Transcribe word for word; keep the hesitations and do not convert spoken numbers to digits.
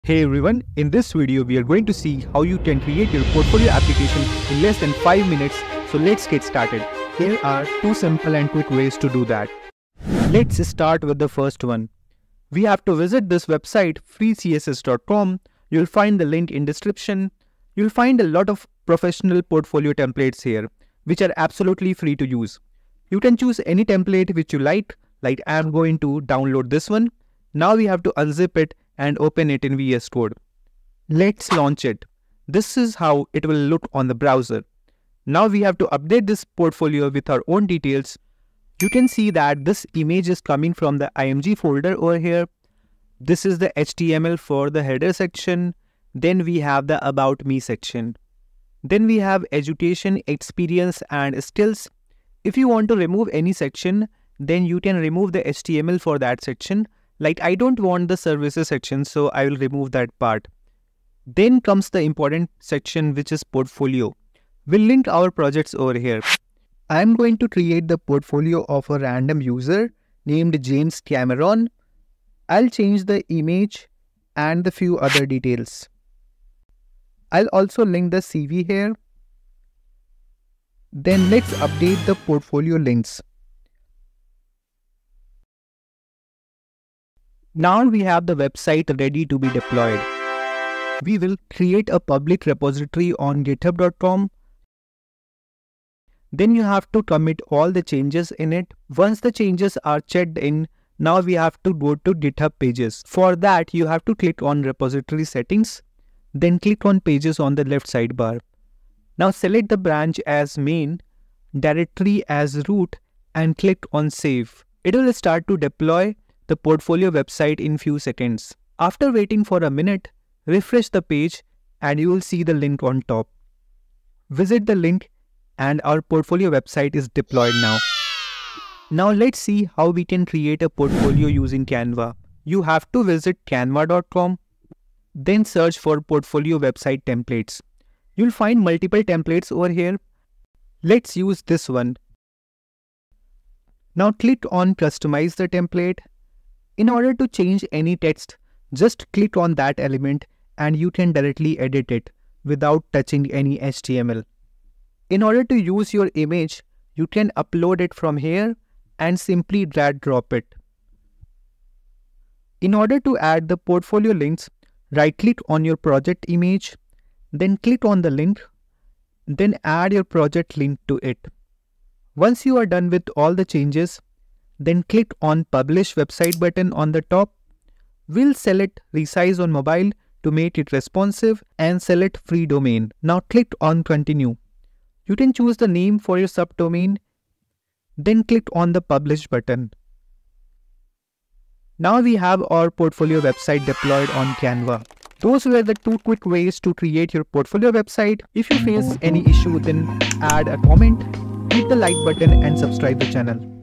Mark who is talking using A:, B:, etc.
A: Hey everyone, in this video we are going to see how you can create your portfolio application in less than five minutes. So let's get started. Here are two simple and quick ways to do that. Let's start with the first one. We have to visit this website free c s s dot com. You'll find the link in description. You'll find a lot of professional portfolio templates here, which are absolutely free to use. You can choose any template which you like, like I am going to download this one. Now we have to unzip it and open it in V S Code. Let's launch it. This is how it will look on the browser. Now we have to update this portfolio with our own details. You can see that this image is coming from the I M G folder over here. This is the H T M L for the header section. Then we have the About Me section. Then we have Education, Experience and Skills. If you want to remove any section, then you can remove the H T M L for that section. Like I don't want the services section, so I will remove that part. Then comes the important section, which is portfolio. We'll link our projects over here. I'm going to create the portfolio of a random user named James Cameron. I'll change the image and the few other details. I'll also link the C V here. Then let's update the portfolio links. Now we have the website ready to be deployed. We will create a public repository on github dot com. Then you have to commit all the changes in it. Once the changes are checked in, now we have to go to GitHub pages. For that, you have to click on repository settings, then click on pages on the left sidebar. Now select the branch as main, directory as root and click on save. It will start to deploy the portfolio website in few seconds. After waiting for a minute, refresh the page and you will see the link on top. Visit the link and our portfolio website is deployed now. Now let's see how we can create a portfolio using Canva. You have to visit canva dot com, then search for portfolio website templates. You'll find multiple templates over here. Let's use this one. Now click on customize the template. In order to change any text, just click on that element and you can directly edit it without touching any H T M L. In order to use your image, you can upload it from here and simply drag drop it. In order to add the portfolio links, right click on your project image, then click on the link, then add your project link to it. Once you are done with all the changes, then click on Publish Website button on the top. We'll select Resize on mobile to make it responsive and select Free Domain. Now click on Continue. You can choose the name for your subdomain. Then click on the Publish button. Now we have our portfolio website deployed on Canva. Those were the two quick ways to create your portfolio website. If you face any issue, then add a comment, hit the like button and subscribe the channel.